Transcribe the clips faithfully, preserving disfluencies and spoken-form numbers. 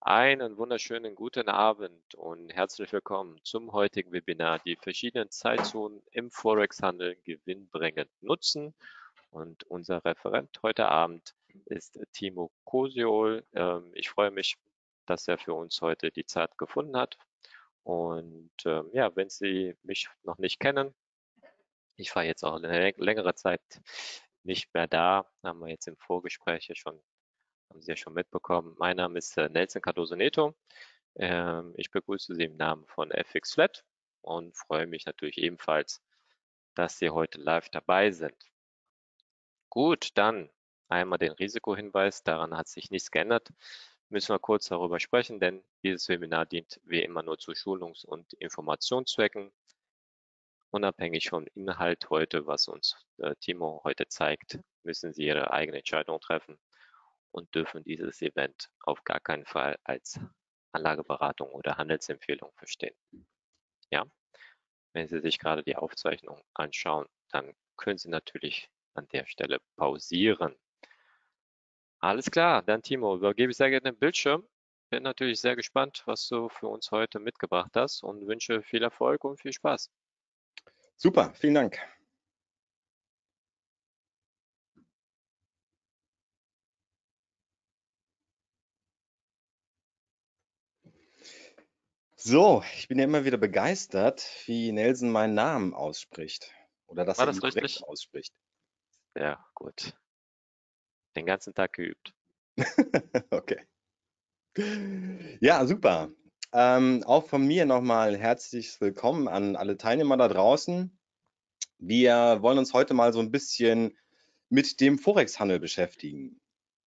Einen wunderschönen guten Abend und herzlich willkommen zum heutigen Webinar, die verschiedenen Zeitzonen im Forex-Handel gewinnbringend nutzen. Und unser Referent heute Abend ist Timo Kosiol. Ähm, ich freue mich, dass er für uns heute die Zeit gefunden hat. Und ähm, ja, wenn Sie mich noch nicht kennen, ich war jetzt auch eine längere Zeit nicht mehr da, haben wir jetzt im Vorgespräch ja schon, haben Sie ja schon mitbekommen. Mein Name ist äh, Nelson Cardoso Neto. Ähm, ich begrüße Sie im Namen von F X Flat und freue mich natürlich ebenfalls, dass Sie heute live dabei sind. Gut, dann einmal den Risikohinweis, daran hat sich nichts geändert. Müssen wir kurz darüber sprechen, denn dieses Webinar dient wie immer nur zu Schulungs- und Informationszwecken. Unabhängig vom Inhalt heute, was uns äh, Timo heute zeigt, müssen Sie Ihre eigene Entscheidung treffen und dürfen dieses Event auf gar keinen Fall als Anlageberatung oder Handelsempfehlung verstehen. Ja, wenn Sie sich gerade die Aufzeichnung anschauen, dann können Sie natürlich an der Stelle pausieren. Alles klar, dann Timo, übergebe ich sehr gerne den Bildschirm. Bin natürlich sehr gespannt, was du für uns heute mitgebracht hast und wünsche viel Erfolg und viel Spaß. Super, vielen Dank. So, ich bin ja immer wieder begeistert, wie Nelson meinen Namen ausspricht oder dass War er ihn das korrekt richtig? ausspricht. Ja, gut. Den ganzen Tag geübt. Okay. Ja, super. Ähm, auch von mir nochmal herzlich willkommen an alle Teilnehmer da draußen. Wir wollen uns heute mal so ein bisschen mit dem Forex-Handel beschäftigen.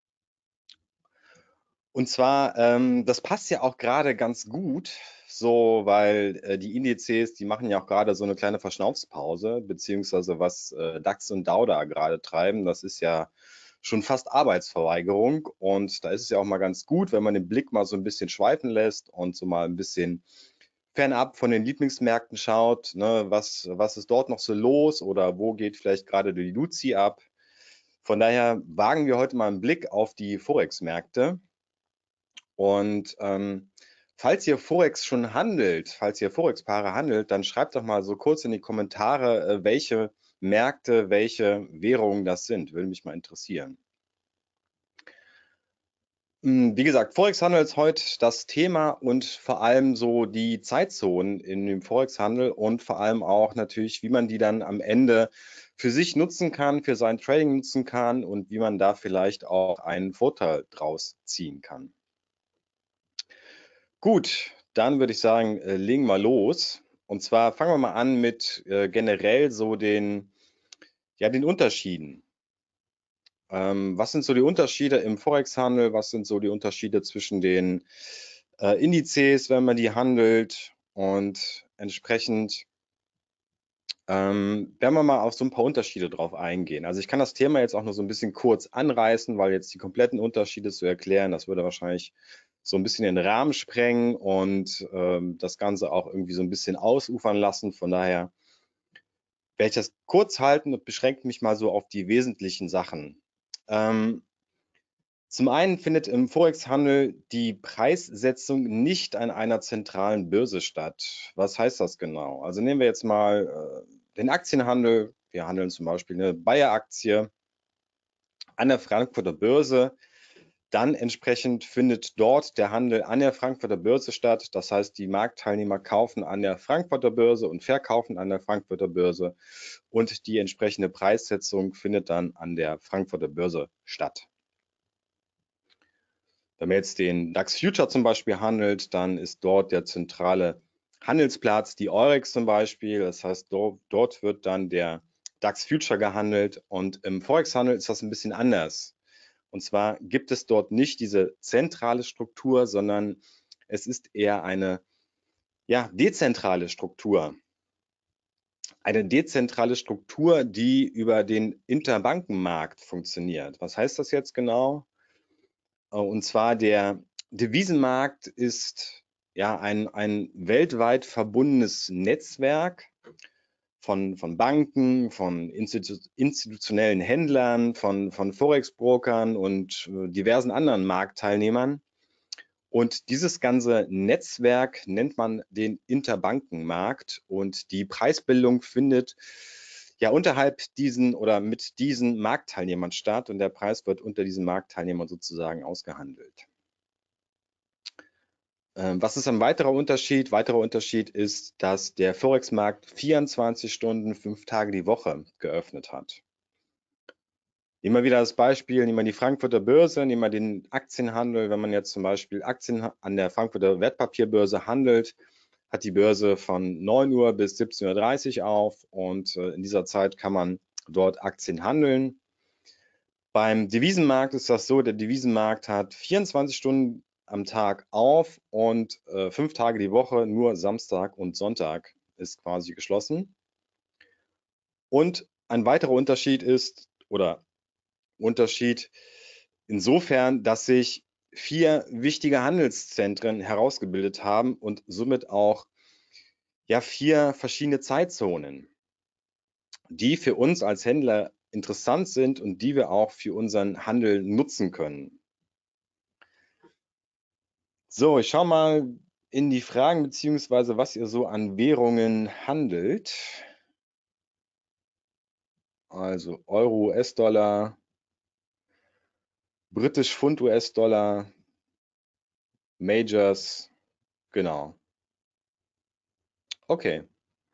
Und zwar, ähm, das passt ja auch gerade ganz gut, so, weil äh, die Indizes, die machen ja auch gerade so eine kleine Verschnaufspause, beziehungsweise was äh, DAX und DAX da gerade treiben, das ist ja schon fast Arbeitsverweigerung. Und da ist es ja auch mal ganz gut, wenn man den Blick mal so ein bisschen schweifen lässt und so mal ein bisschen fernab von den Lieblingsmärkten schaut, ne, was, was ist dort noch so los oder wo geht vielleicht gerade die Luzi ab. Von daher wagen wir heute mal einen Blick auf die Forex-Märkte. Und ähm, falls ihr Forex schon handelt, falls ihr Forex-Paare handelt, dann schreibt doch mal so kurz in die Kommentare, äh, welche Märkte, welche Währungen das sind. Würde mich mal interessieren. Hm, Wie gesagt, Forex-Handel ist heute das Thema und vor allem so die Zeitzonen in dem Forex-Handel und vor allem auch natürlich, wie man die dann am Ende für sich nutzen kann, für sein Trading nutzen kann und wie man da vielleicht auch einen Vorteil draus ziehen kann. Gut, dann würde ich sagen, äh, legen wir los. Und zwar fangen wir mal an mit äh, generell so den, ja, den Unterschieden. Ähm, was sind so die Unterschiede im Forex-Handel? Was sind so die Unterschiede zwischen den äh, Indizes, wenn man die handelt? Und entsprechend ähm, werden wir mal auf so ein paar Unterschiede drauf eingehen. Also ich kann das Thema jetzt auch nur so ein bisschen kurz anreißen, weil jetzt die kompletten Unterschiede zu erklären, das würde wahrscheinlich so ein bisschen den Rahmen sprengen und ähm, das Ganze auch irgendwie so ein bisschen ausufern lassen. Von daher werde ich das kurz halten und beschränke mich mal so auf die wesentlichen Sachen. Ähm, zum einen findet im Forex-Handel die Preissetzung nicht an einer zentralen Börse statt. Was heißt das genau? Also nehmen wir jetzt mal äh, den Aktienhandel. Wir handeln zum Beispiel eine Bayer-Aktie an der Frankfurter Börse. Dann entsprechend findet dort der Handel an der Frankfurter Börse statt. Das heißt, die Marktteilnehmer kaufen an der Frankfurter Börse und verkaufen an der Frankfurter Börse. Und die entsprechende Preissetzung findet dann an der Frankfurter Börse statt. Wenn man jetzt den DAX Future zum Beispiel handelt, dann ist dort der zentrale Handelsplatz die Eurex zum Beispiel. Das heißt, dort, dort wird dann der DAX Future gehandelt und im Forex-Handel ist das ein bisschen anders. Und zwar gibt es dort nicht diese zentrale Struktur, sondern es ist eher eine ja, dezentrale Struktur. Eine dezentrale Struktur, die über den Interbankenmarkt funktioniert. Was heißt das jetzt genau? Und zwar der Devisenmarkt ist ja ein, ein weltweit verbundenes Netzwerk von, von Banken, von Institu institutionellen Händlern, von, von Forex-Brokern und äh, diversen anderen Marktteilnehmern. Und dieses ganze Netzwerk nennt man den Interbankenmarkt und die Preisbildung findet ja unterhalb diesen oder mit diesen Marktteilnehmern statt und der Preis wird unter diesen Marktteilnehmern sozusagen ausgehandelt. Ähm, was ist ein weiterer Unterschied? Weiterer Unterschied ist, dass der Forex-Markt vierundzwanzig Stunden, fünf Tage die Woche geöffnet hat. Nehmen wir wieder das Beispiel, nehmen wir die Frankfurter Börse, nehmen wir den Aktienhandel. Wenn man jetzt zum Beispiel Aktien an der Frankfurter Wertpapierbörse handelt, hat die Börse von neun Uhr bis siebzehn Uhr dreißig auf und äh, in dieser Zeit kann man dort Aktien handeln. Beim Devisenmarkt ist das so, der Devisenmarkt hat vierundzwanzig Stunden am Tag auf und äh, fünf Tage die Woche, nur Samstag und Sonntag ist quasi geschlossen. Und ein weiterer Unterschied ist, oder Unterschied insofern, dass sich vier wichtige Handelszentren herausgebildet haben und somit auch ja vier verschiedene Zeitzonen, die für uns als Händler interessant sind und die wir auch für unseren Handel nutzen können. So, ich schaue mal in die Fragen beziehungsweise was ihr so an Währungen handelt. Also Euro, U S-Dollar, Britisch Pfund, U S-Dollar, Majors, genau. Okay.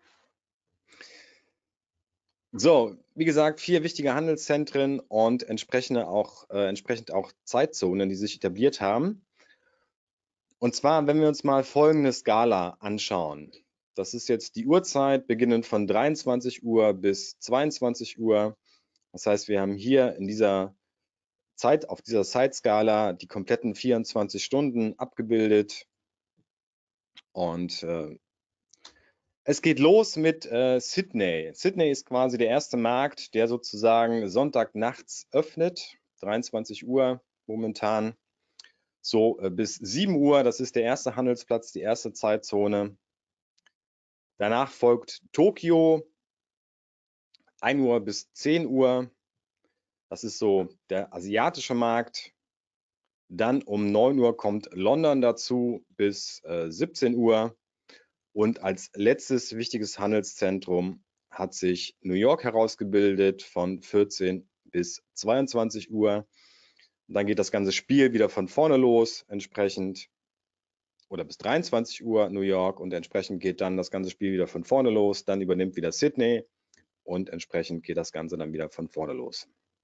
So, wie gesagt, vier wichtige Handelszentren und entsprechende auch, äh, entsprechend auch Zeitzonen, die sich etabliert haben. Und zwar, wenn wir uns mal folgende Skala anschauen. Das ist jetzt die Uhrzeit, beginnend von dreiundzwanzig Uhr bis zweiundzwanzig Uhr. Das heißt, wir haben hier in dieser Zeit, auf dieser Zeitskala die kompletten vierundzwanzig Stunden abgebildet. Und äh, es geht los mit äh, Sydney. Sydney ist quasi der erste Markt, der sozusagen Sonntagnachts öffnet, dreiundzwanzig Uhr momentan, so äh, bis sieben Uhr. Das ist der erste Handelsplatz, die erste Zeitzone. Danach folgt Tokio, ein Uhr bis zehn Uhr. Das ist so der asiatische Markt. Dann um neun Uhr kommt London dazu bis äh, siebzehn Uhr. Und als letztes wichtiges Handelszentrum hat sich New York herausgebildet von vierzehn bis zweiundzwanzig Uhr. Und dann geht das ganze Spiel wieder von vorne los, entsprechend, oder bis dreiundzwanzig Uhr New York und entsprechend geht dann das ganze Spiel wieder von vorne los. Dann übernimmt wieder Sydney und entsprechend geht das Ganze dann wieder von vorne los.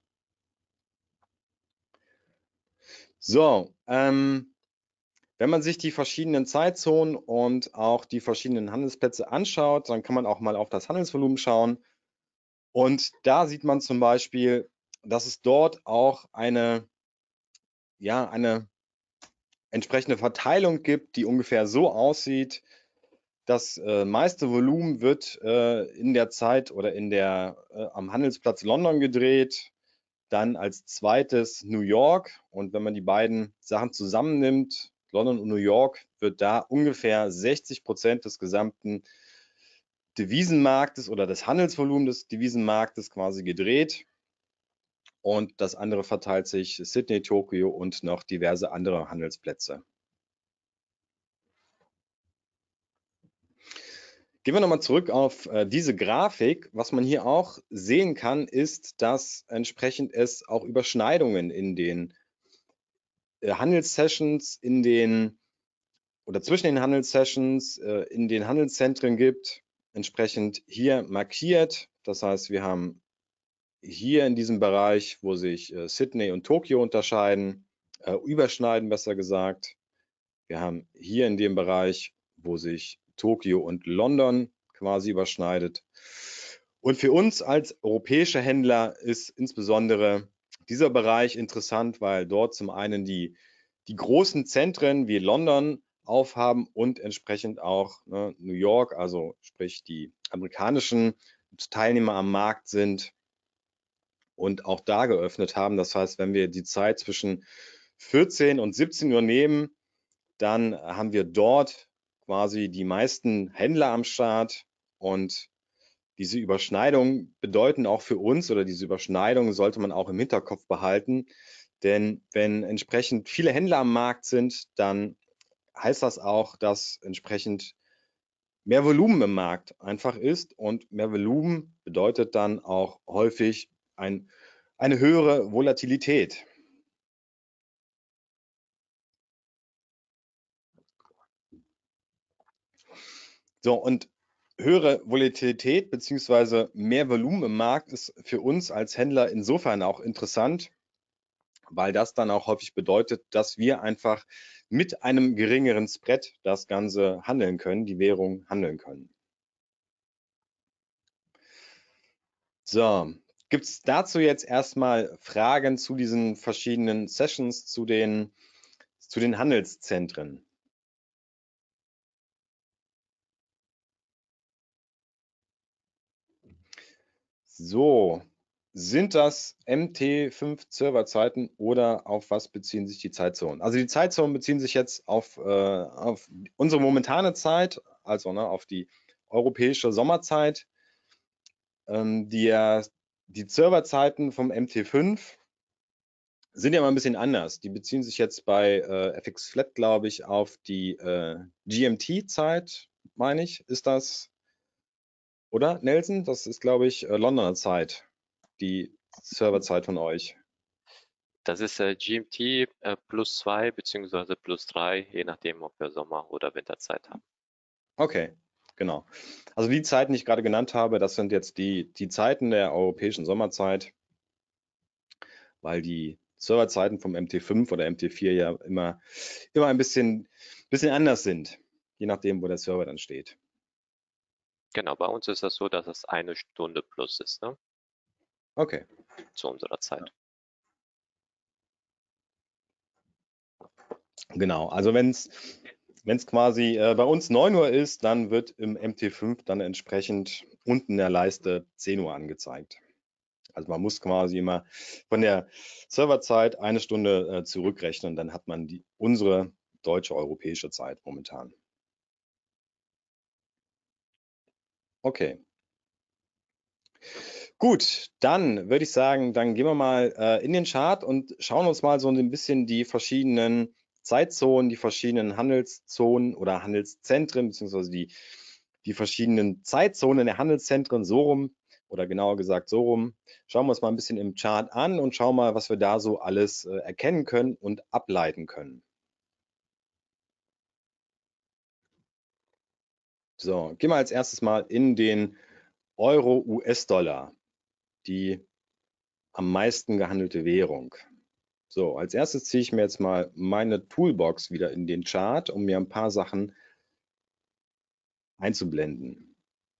So, ähm, wenn man sich die verschiedenen Zeitzonen und auch die verschiedenen Handelsplätze anschaut, dann kann man auch mal auf das Handelsvolumen schauen. Und da sieht man zum Beispiel, dass es dort auch eine, ja, eine entsprechende Verteilung gibt, die ungefähr so aussieht. Das äh, meiste Volumen wird äh, in der Zeit oder in der, äh, am Handelsplatz London gedreht. Dann als zweites New York. Und wenn man die beiden Sachen zusammennimmt, London und New York, wird da ungefähr sechzig Prozent des gesamten Devisenmarktes oder des Handelsvolumens des Devisenmarktes quasi gedreht. Und das andere verteilt sich Sydney, Tokio und noch diverse andere Handelsplätze. Gehen wir nochmal zurück auf äh, diese Grafik. Was man hier auch sehen kann, ist, dass entsprechend es auch Überschneidungen in den äh, Handelssessions, in den oder zwischen den Handelssessions, äh, in den Handelszentren gibt, entsprechend hier markiert. Das heißt, wir haben hier in diesem Bereich, wo sich äh, Sydney und Tokio unterscheiden, äh, überschneiden besser gesagt. Wir haben hier in dem Bereich, wo sich Tokio und London quasi überschneidet. Und für uns als europäische Händler ist insbesondere dieser Bereich interessant, weil dort zum einen die, die großen Zentren wie London aufhaben und entsprechend auch ne, New York, also sprich die amerikanischen Teilnehmer am Markt sind und auch da geöffnet haben. Das heißt, wenn wir die Zeit zwischen vierzehn und siebzehn Uhr nehmen, dann haben wir dort quasi die meisten Händler am Start und diese Überschneidungen bedeuten auch für uns oder diese Überschneidungen sollte man auch im Hinterkopf behalten, denn wenn entsprechend viele Händler am Markt sind, dann heißt das auch, dass entsprechend mehr Volumen im Markt einfach ist, und mehr Volumen bedeutet dann auch häufig ein, eine höhere Volatilität. So, und höhere Volatilität bzw. mehr Volumen im Markt ist für uns als Händler insofern auch interessant, weil das dann auch häufig bedeutet, dass wir einfach mit einem geringeren Spread das Ganze handeln können, die Währung handeln können. So, gibt es dazu jetzt erstmal Fragen zu diesen verschiedenen Sessions, zu den, zu den Handelszentren? So, sind das M T fünf Serverzeiten oder auf was beziehen sich die Zeitzonen? Also die Zeitzonen beziehen sich jetzt auf, äh, auf unsere momentane Zeit, also ne, auf die europäische Sommerzeit. Ähm, die, die Serverzeiten vom M T fünf sind ja mal ein bisschen anders. Die beziehen sich jetzt bei äh, F X Flat, glaube ich, auf die äh, G M T-Zeit, meine ich, ist das, oder Nelson? Das ist, glaube ich, äh, Londoner Zeit, die Serverzeit von euch. Das ist äh, G M T äh, plus zwei beziehungsweise plus drei, je nachdem, ob wir Sommer- oder Winterzeit haben. Okay, genau. Also die Zeiten, die ich gerade genannt habe, das sind jetzt die, die Zeiten der europäischen Sommerzeit, weil die Serverzeiten vom M T fünf oder M T vier ja immer, immer ein bisschen, bisschen anders sind, je nachdem, wo der Server dann steht. Genau, bei uns ist das so, dass es eine Stunde plus ist, ne? Okay. Zu unserer Zeit. Genau, also wenn es wenn es quasi äh, bei uns neun Uhr ist, dann wird im M T fünf dann entsprechend unten in der Leiste zehn Uhr angezeigt. Also man muss quasi immer von der Serverzeit eine Stunde äh, zurückrechnen, dann hat man die, unsere deutsche europäische Zeit momentan. Okay. Gut, dann würde ich sagen, dann gehen wir mal äh, in den Chart und schauen uns mal so ein bisschen die verschiedenen Zeitzonen, die verschiedenen Handelszonen oder Handelszentren, beziehungsweise die, die verschiedenen Zeitzonen der Handelszentren so rum, oder genauer gesagt so rum. Schauen wir uns mal ein bisschen im Chart an und schauen mal, was wir da so alles äh, erkennen können und ableiten können. So, gehen wir als erstes mal in den Euro-U S-Dollar, die am meisten gehandelte Währung. So, als erstes ziehe ich mir jetzt mal meine Toolbox wieder in den Chart, um mir ein paar Sachen einzublenden.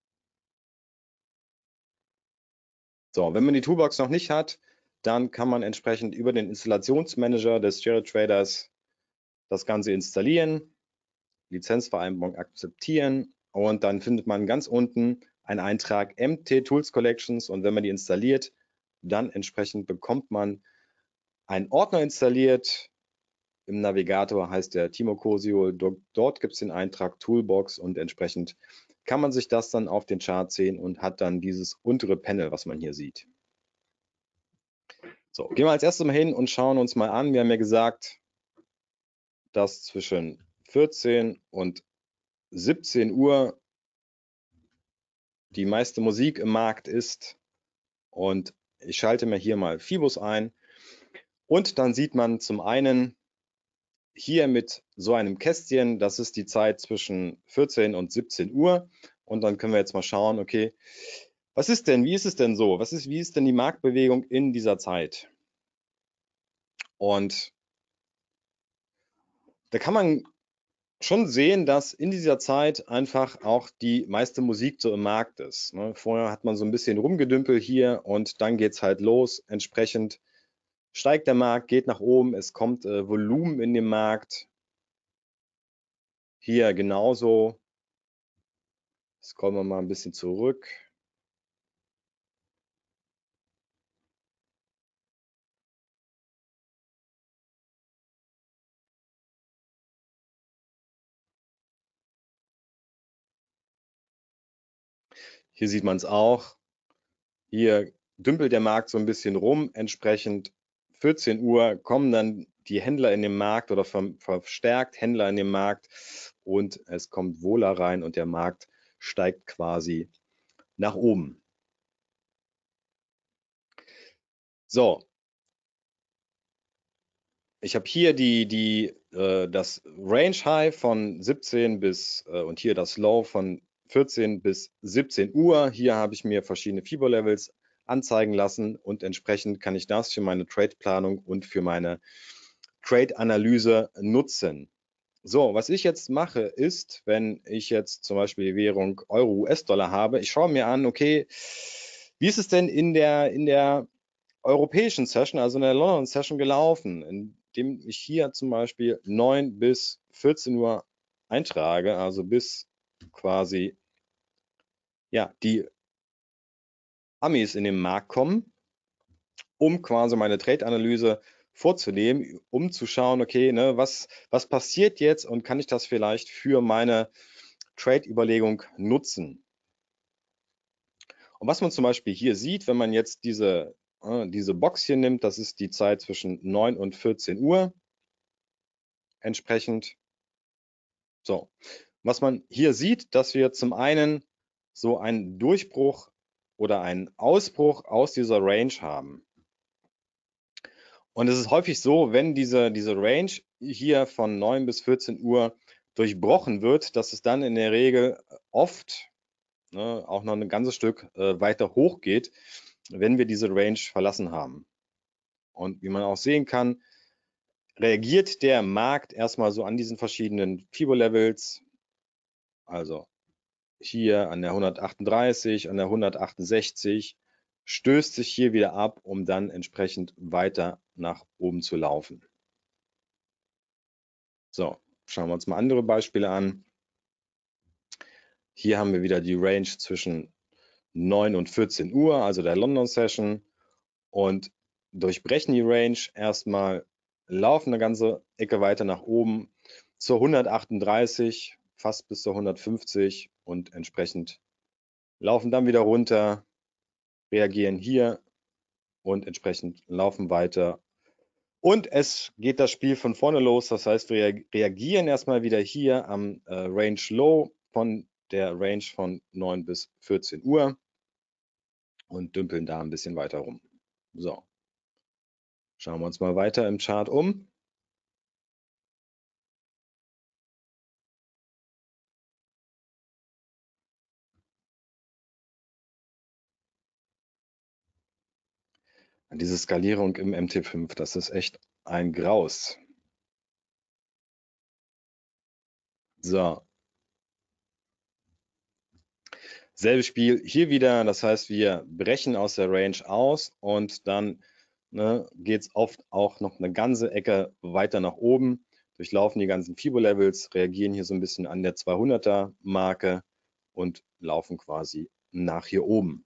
So, wenn man die Toolbox noch nicht hat, dann kann man entsprechend über den Installationsmanager des Jared Traders das Ganze installieren, Lizenzvereinbarung akzeptieren, und dann findet man ganz unten einen Eintrag M T Tools Collections, und wenn man die installiert, dann entsprechend bekommt man einen Ordner installiert. Im Navigator heißt der Timocosio. Dort gibt es den Eintrag Toolbox, und entsprechend kann man sich das dann auf den Chart sehen und hat dann dieses untere Panel, was man hier sieht. So, gehen wir als erstes mal hin und schauen uns mal an. Wir haben ja gesagt, dass zwischen vierzehn und siebzehn Uhr die meiste Musik im Markt ist, und ich schalte mir hier mal Fibus ein, und dann sieht man zum einen hier mit so einem Kästchen, das ist die Zeit zwischen vierzehn und siebzehn Uhr, und dann können wir jetzt mal schauen, okay, was ist denn, wie ist es denn so, was ist, wie ist denn die Marktbewegung in dieser Zeit? Und da kann man schon sehen, dass in dieser Zeit einfach auch die meiste Musik so im Markt ist. Ne? Vorher hat man so ein bisschen rumgedümpelt hier, und dann geht es halt los. Entsprechend steigt der Markt, geht nach oben, es kommt äh, Volumen in den Markt. Hier genauso. Scrollen wir mal ein bisschen zurück. Hier sieht man es auch. Hier dümpelt der Markt so ein bisschen rum. Entsprechend vierzehn Uhr kommen dann die Händler in dem Markt oder verstärkt Händler in dem Markt und es kommt Wohler rein und der Markt steigt quasi nach oben. So. Ich habe hier die, die, äh, das Range High von siebzehn bis äh, und hier das Low von vierzehn bis siebzehn Uhr. Hier habe ich mir verschiedene Fibor-Levels anzeigen lassen und entsprechend kann ich das für meine Trade-Planung und für meine Trade-Analyse nutzen. So, was ich jetzt mache ist, wenn ich jetzt zum Beispiel die Währung Euro-U S-Dollar habe, ich schaue mir an, okay, wie ist es denn in der, in der europäischen Session, also in der London Session gelaufen, indem ich hier zum Beispiel neun bis vierzehn Uhr eintrage, also bis quasi ja, die Amis in den Markt kommen, um quasi meine Trade-Analyse vorzunehmen, um zu schauen, okay, ne, was, was passiert jetzt und kann ich das vielleicht für meine Trade-Überlegung nutzen? Und was man zum Beispiel hier sieht, wenn man jetzt diese, äh, diese Box hier nimmt, das ist die Zeit zwischen neun und vierzehn Uhr. Entsprechend. So, was man hier sieht, dass wir zum einen so einen Durchbruch oder einen Ausbruch aus dieser Range haben. Und es ist häufig so, wenn diese, diese Range hier von neun bis vierzehn Uhr durchbrochen wird, dass es dann in der Regel oft ne, auch noch ein ganzes Stück äh, weiter hoch geht, wenn wir diese Range verlassen haben. Und wie man auch sehen kann, reagiert der Markt erstmal so an diesen verschiedenen Fibor-Levels, also hier an der hundertachtunddreißig, an der hundertachtundsechzig, stößt sich hier wieder ab, um dann entsprechend weiter nach oben zu laufen. So, schauen wir uns mal andere Beispiele an. Hier haben wir wieder die Range zwischen neun und vierzehn Uhr, also der London Session, und durchbrechen die Range erstmal, laufen eine ganze Ecke weiter nach oben zur hundertachtunddreißig, fast bis zur hundertfünfzig und entsprechend laufen dann wieder runter, reagieren hier und entsprechend laufen weiter. Und es geht das Spiel von vorne los. Das heißt, wir reagieren erstmal wieder hier am äh, Range Low von der Range von neun bis vierzehn Uhr und dümpeln da ein bisschen weiter rum. So, schauen wir uns mal weiter im Chart um. Diese Skalierung im M T fünf, das ist echt ein Graus. So. Selbes Spiel hier wieder, das heißt, wir brechen aus der Range aus und dann ne, geht es oft auch noch eine ganze Ecke weiter nach oben, durchlaufen die ganzen Fibor-Levels, reagieren hier so ein bisschen an der zweihunderter Marke und laufen quasi nach hier oben.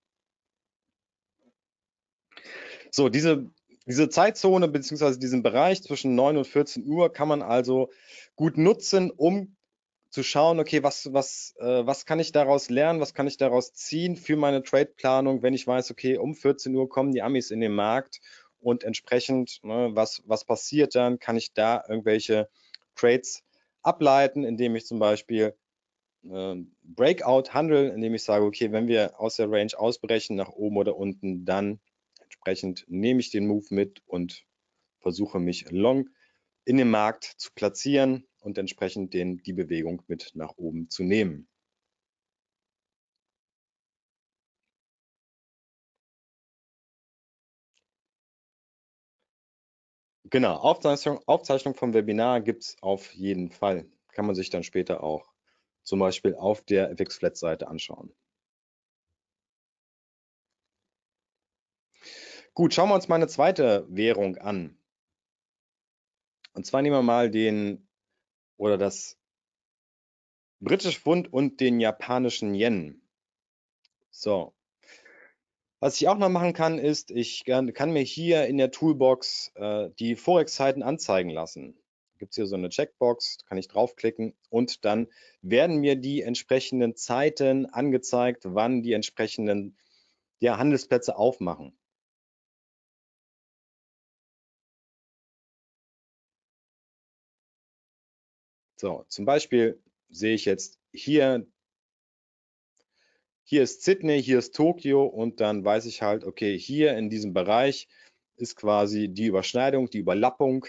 So, diese, diese Zeitzone bzw. diesen Bereich zwischen neun und vierzehn Uhr kann man also gut nutzen, um zu schauen, okay, was, was, äh, was kann ich daraus lernen, was kann ich daraus ziehen für meine Trade-Planung, wenn ich weiß, okay, um vierzehn Uhr kommen die Amis in den Markt und entsprechend, ne, was, was passiert dann, kann ich da irgendwelche Trades ableiten, indem ich zum Beispiel äh, Breakout handle, indem ich sage, okay, wenn wir aus der Range ausbrechen, nach oben oder unten, dann entsprechend nehme ich den Move mit und versuche mich long in dem Markt zu platzieren und entsprechend den, die Bewegung mit nach oben zu nehmen. Genau, Aufzeichnung, Aufzeichnung vom Webinar gibt es auf jeden Fall. Kann man sich dann später auch zum Beispiel auf der F X Flat Seite anschauen. Gut, schauen wir uns mal eine zweite Währung an. Und zwar nehmen wir mal den oder das britische Pfund und den japanischen Yen. So. Was ich auch noch machen kann, ist, ich kann mir hier in der Toolbox äh, die Forex-Zeiten anzeigen lassen. Gibt es hier so eine Checkbox, da kann ich draufklicken und dann werden mir die entsprechenden Zeiten angezeigt, wann die entsprechenden ja, Handelsplätze aufmachen. So, zum Beispiel sehe ich jetzt hier, hier ist Sydney, hier ist Tokio und dann weiß ich halt, okay, hier in diesem Bereich ist quasi die Überschneidung, die Überlappung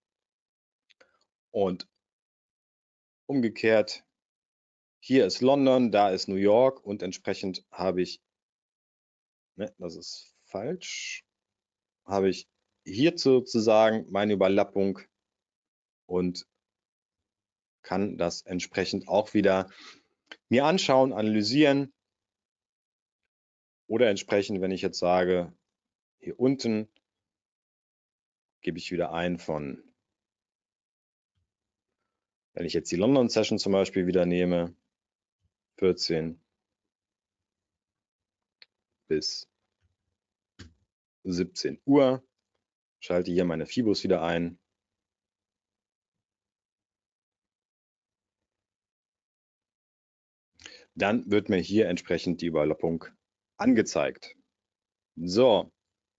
und umgekehrt, hier ist London, da ist New York und entsprechend habe ich, ne, das ist falsch, habe ich hier sozusagen meine Überlappung und kann das entsprechend auch wieder mir anschauen, analysieren oder entsprechend, wenn ich jetzt sage, hier unten gebe ich wieder ein von, wenn ich jetzt die London Session zum Beispiel wieder nehme, vierzehn bis siebzehn Uhr, schalte hier meine Fibos wieder ein. Dann wird mir hier entsprechend die Überlappung angezeigt. So.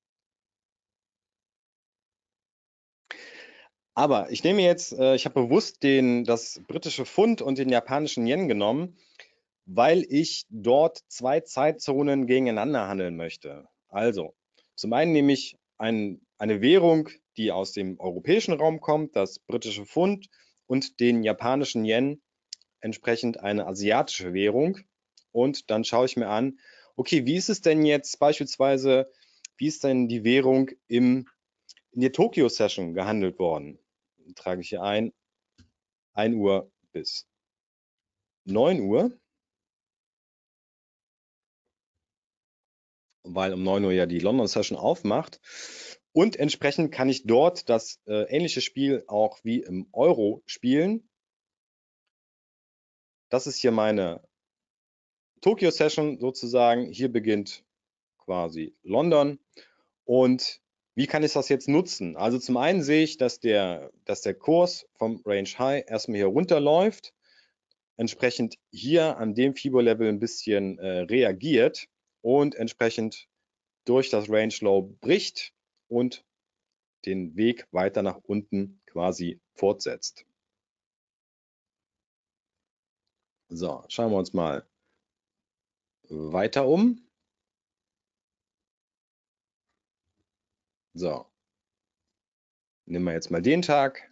Aber ich nehme jetzt, äh, ich habe bewusst den, das britische Pfund und den japanischen Yen genommen, weil ich dort zwei Zeitzonen gegeneinander handeln möchte. Also, zum einen nehme ich ein, eine Währung, die aus dem europäischen Raum kommt, das britische Pfund, und den japanischen Yen, entsprechend eine asiatische Währung. Und dann schaue ich mir an, okay, wie ist es denn jetzt beispielsweise, wie ist denn die Währung im, in der Tokyo Session gehandelt worden? Dann trage ich hier ein, ein Uhr bis neun Uhr, weil um neun Uhr ja die London Session aufmacht. Und entsprechend kann ich dort das äh, ähnliche Spiel auch wie im Euro spielen. Das ist hier meine Tokyo Session sozusagen. Hier beginnt quasi London. Und wie kann ich das jetzt nutzen? Also zum einen sehe ich, dass der, dass der Kurs vom Range High erstmal hier runterläuft, entsprechend hier an dem Fibo-Level ein bisschen äh, reagiert und entsprechend durch das Range Low bricht und den Weg weiter nach unten quasi fortsetzt. So, schauen wir uns mal weiter um. So, nehmen wir jetzt mal den Tag.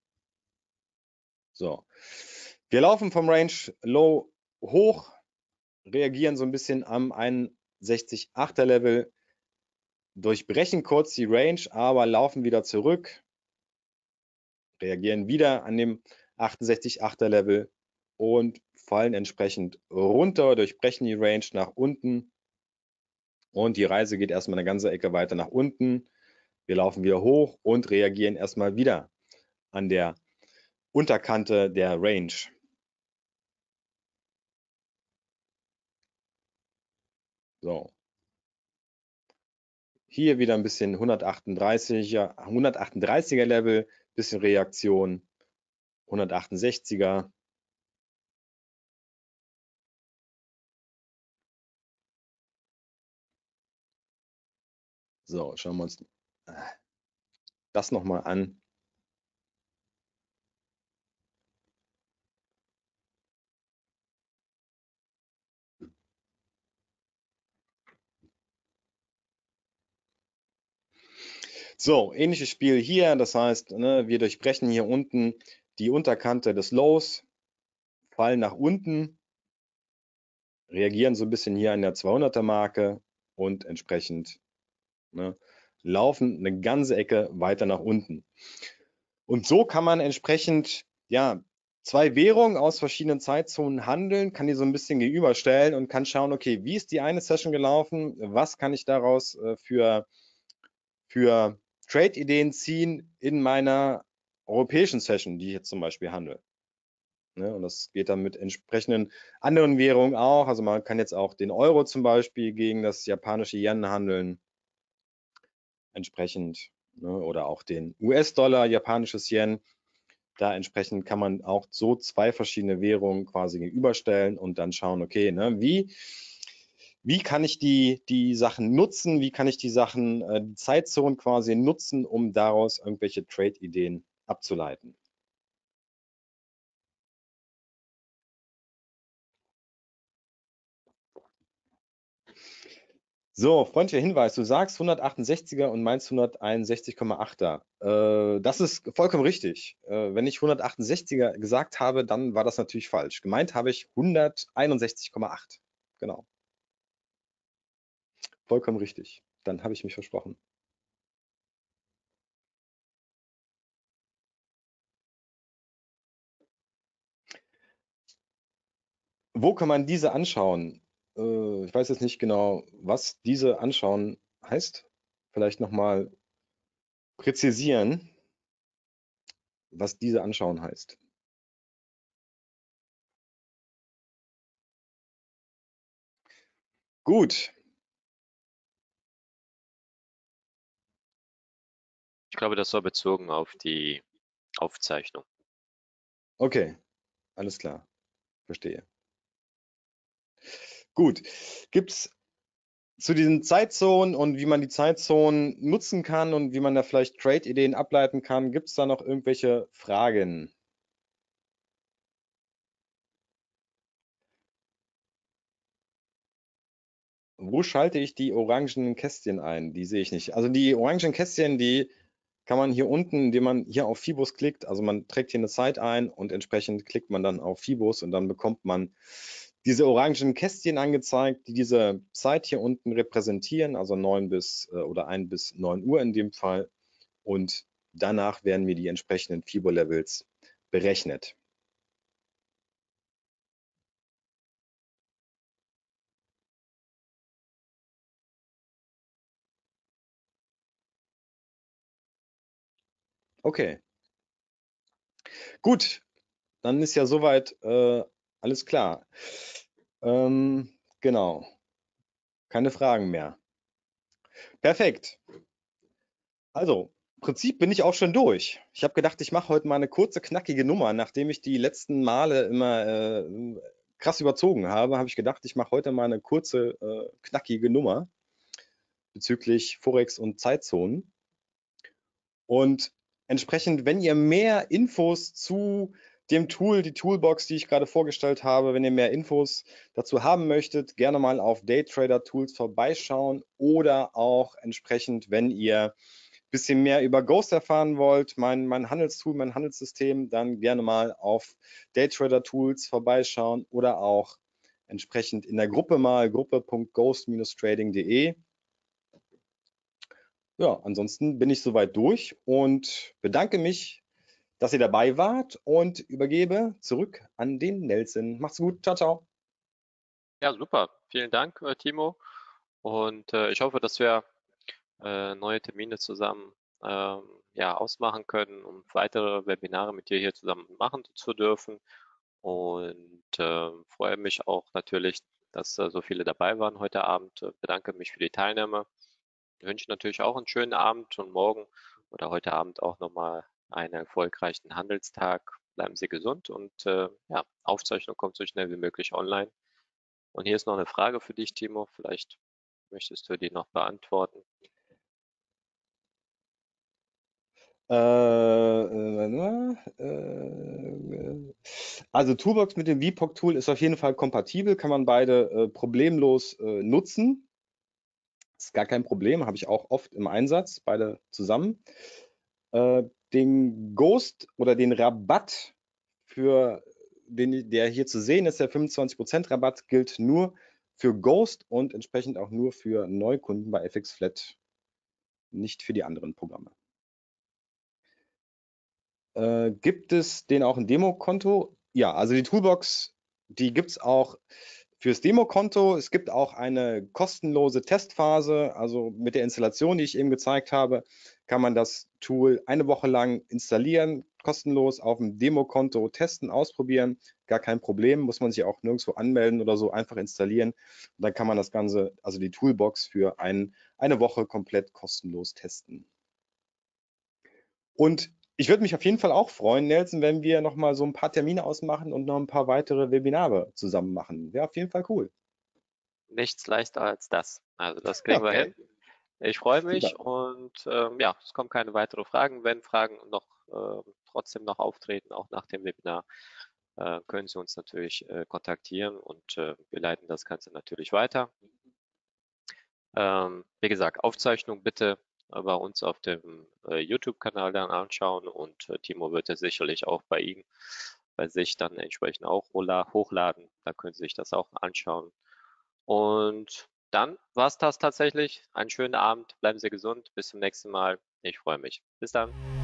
So, wir laufen vom Range Low hoch, reagieren so ein bisschen am einundsechzig Komma achter Level, durchbrechen kurz die Range, aber laufen wieder zurück, reagieren wieder an dem achtundsechzig Komma achter Level und fallen entsprechend runter, durchbrechen die Range nach unten und die Reise geht erstmal eine ganze Ecke weiter nach unten. Wir laufen wieder hoch und reagieren erstmal wieder an der Unterkante der Range. So. Hier wieder ein bisschen hundertachtunddreißiger, hundertachtunddreißiger Level, bisschen Reaktion, hundertachtundsechziger. So, schauen wir uns das nochmal an. So, ähnliches Spiel hier, das heißt, ne, wir durchbrechen hier unten die Unterkante des Lows, fallen nach unten, reagieren so ein bisschen hier an der zweihunderter Marke und entsprechend, ne, laufen eine ganze Ecke weiter nach unten. Und so kann man entsprechend, ja, zwei Währungen aus verschiedenen Zeitzonen handeln, kann die so ein bisschen gegenüberstellen und kann schauen, okay, wie ist die eine Session gelaufen, was kann ich daraus äh, für, für Trade-Ideen ziehen in meiner europäischen Session, die ich jetzt zum Beispiel handle. Ne, und das geht dann mit entsprechenden anderen Währungen auch. Also man kann jetzt auch den Euro zum Beispiel gegen das japanische Yen handeln, entsprechend, ne, oder auch den U S-Dollar, japanisches Yen. Da entsprechend kann man auch so zwei verschiedene Währungen quasi gegenüberstellen und dann schauen, okay, ne, wie, wie kann ich die, die Sachen nutzen, wie kann ich die Sachen, äh, die Zeitzonen quasi nutzen, um daraus irgendwelche Trade-Ideen abzuleiten. So, freundlicher Hinweis, du sagst hundertachtundsechziger und meinst hunderteinundsechzig Komma achter. Äh, das ist vollkommen richtig. Äh, wenn ich hundertachtundsechziger gesagt habe, dann war das natürlich falsch. Gemeint habe ich hunderteinundsechzig Komma acht. Genau, vollkommen richtig. Dann habe ich mich versprochen. Wo kann man diese anschauen? Äh, ich weiß jetzt nicht genau, was diese anschauen heißt. Vielleicht nochmal präzisieren, was diese anschauen heißt. Gut. Ich glaube, das war bezogen auf die Aufzeichnung. Okay, alles klar. Verstehe. Gut. Gibt es zu diesen Zeitzonen und wie man die Zeitzonen nutzen kann und wie man da vielleicht Trade-Ideen ableiten kann, gibt es da noch irgendwelche Fragen? Wo schalte ich die orangenen Kästchen ein? Die sehe ich nicht. Also die orangen Kästchen, die kann man hier unten, indem man hier auf Fibos klickt, also man trägt hier eine Zeit ein und entsprechend klickt man dann auf Fibos und dann bekommt man diese orangen Kästchen angezeigt, die diese Zeit hier unten repräsentieren, also neun bis äh, oder ein bis neun Uhr in dem Fall. Und danach werden mir die entsprechenden Fibo-Levels berechnet. Okay, gut, dann ist ja soweit äh, alles klar. Ähm, genau, keine Fragen mehr. Perfekt. Also, im Prinzip bin ich auch schon durch. Ich habe gedacht, ich mache heute mal eine kurze, knackige Nummer. Nachdem ich die letzten Male immer äh, krass überzogen habe, habe ich gedacht, ich mache heute mal eine kurze, äh, knackige Nummer bezüglich Forex und Zeitzonen. Und entsprechend, wenn ihr mehr Infos zu dem Tool, die Toolbox, die ich gerade vorgestellt habe, wenn ihr mehr Infos dazu haben möchtet, gerne mal auf Daytrader Tools vorbeischauen oder auch entsprechend, wenn ihr ein bisschen mehr über Ghost erfahren wollt, mein, mein Handelstool, mein Handelssystem, dann gerne mal auf Daytrader Tools vorbeischauen oder auch entsprechend in der Gruppe mal gruppe punkt ghost trading punkt de. Ja, ansonsten bin ich soweit durch und bedanke mich, dass ihr dabei wart und übergebe zurück an den Nelson. Macht's gut. Ciao, ciao. Ja, super. Vielen Dank, äh, Timo. Und äh, ich hoffe, dass wir äh, neue Termine zusammen ähm, ja, ausmachen können, um weitere Webinare mit dir hier zusammen machen zu dürfen. Und äh, freue mich auch natürlich, dass äh, so viele dabei waren heute Abend. Äh, bedanke mich für die Teilnahme. Ich wünsche natürlich auch einen schönen Abend und morgen oder heute Abend auch nochmal einen erfolgreichen Handelstag. Bleiben Sie gesund und äh, ja, Aufzeichnung kommt so schnell wie möglich online. Und hier ist noch eine Frage für dich, Timo. Vielleicht möchtest du die noch beantworten. Äh, äh, äh, also Toolbox mit dem V P O C-Tool ist auf jeden Fall kompatibel, kann man beide äh, problemlos äh, nutzen. Ist gar kein Problem, habe ich auch oft im Einsatz, beide zusammen. Äh, den Ghost oder den Rabatt für den, der hier zu sehen ist, der fünfundzwanzig Prozent Rabatt gilt nur für Ghost und entsprechend auch nur für Neukunden bei F X Flat, nicht für die anderen Programme. Äh, gibt es den auch ein Demokonto? Ja, also die Toolbox, die gibt es auch fürs Demokonto. Es gibt auch eine kostenlose Testphase. Also mit der Installation, die ich eben gezeigt habe, kann man das Tool eine Woche lang installieren, kostenlos auf dem Demokonto testen, ausprobieren. Gar kein Problem, muss man sich auch nirgendwo anmelden oder so, einfach installieren. Und dann kann man das Ganze, also die Toolbox für ein, eine Woche komplett kostenlos testen. Und ich würde mich auf jeden Fall auch freuen, Nelson, wenn wir noch mal so ein paar Termine ausmachen und noch ein paar weitere Webinare zusammen machen. Wäre auf jeden Fall cool. Nichts leichter als das. Also das kriegen wir hin. Okay, Ich freue super. mich und ähm, ja, es kommen keine weiteren Fragen. Wenn Fragen noch äh, trotzdem noch auftreten, auch nach dem Webinar, äh, können Sie uns natürlich äh, kontaktieren und äh, wir leiten das Ganze natürlich weiter. Ähm, wie gesagt, Aufzeichnung bitte äh, bei uns auf dem äh, YouTube-Kanal dann anschauen und äh, Timo wird es sicherlich auch bei ihm, bei sich dann entsprechend auch hochla- hochladen. Da können Sie sich das auch anschauen. Und dann war es das tatsächlich. Einen schönen Abend, bleiben Sie gesund, bis zum nächsten Mal. Ich freue mich. Bis dann.